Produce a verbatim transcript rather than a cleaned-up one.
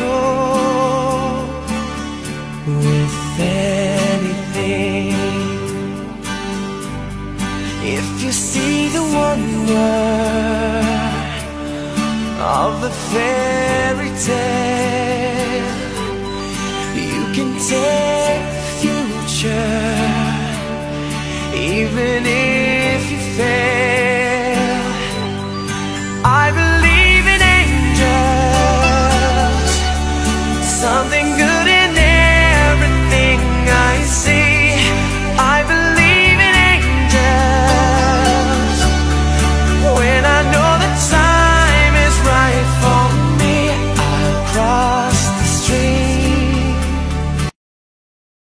cope with anything. If you see the wonder of the fairy tale, you can take the future, even if